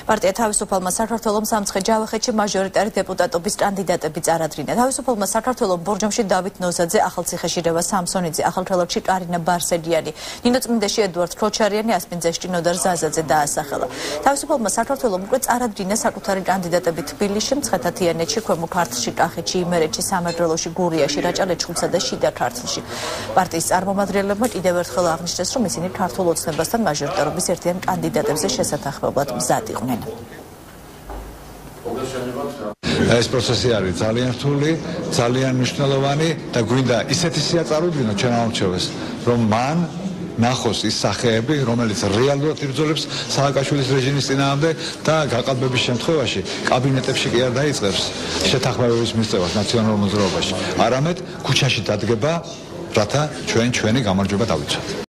პარტია თავისუფალმა საქართველომ სამცხე ჯავახეთში მაჟორიტარი დეპუტატობის კანდიდატები წარადგინა. თავისუფალმა საქართველომ ბორჯომში დავით ნოზაძე, ახალციხეში რევაზ სამსონიძე, ახალქალაქში კარინა ბარსედიანი, ნინო წმინდაში ედუარდ ქოჩარიანი, ასპინძეში ნოდარ ზაზაძე დაასახელა. თავისუფალმა საქართველომ უკვე წარადგინა საკუთარი კანდიდატები თბილისში, მცხეთა-თიანეთში, ქვემო ქართლში, კახეთში, იმერეთში, სამეგრელოში, გურიაში, რაჭა-ლეჩხუმსა და შიდა ქართლში. პარტიის წარმომადგენლებმა კიდევ ერთხელ აღნიშნეს, რომ ისინი ქართულ ოცნებასთან მაჟორიტარობის ერთიან კანდიდატებზე შესათანხმებლად მზად იყვნენ. ეს პროცესი არის ძალიან რთული, ძალიან მნიშვნელოვანი და გვინდა ისეთი სიაწარუდგინო ჩვენ ამორჩევეს, რომ მან ნახოს ის სახეები, რომელიც რეალურად იბრძოლებს სააკაშვილის რეჟიმის წინააღმდეგ და გაყალბების შემთხვევაში კაბინეტებში კი არ დაიწყებს შეთანხმებების მიღწევას ნაციონალურ მოძრაობაში, არამედ ქუჩაში დადგება, რათა ჩვენი გამარჯვება დავიცვათ.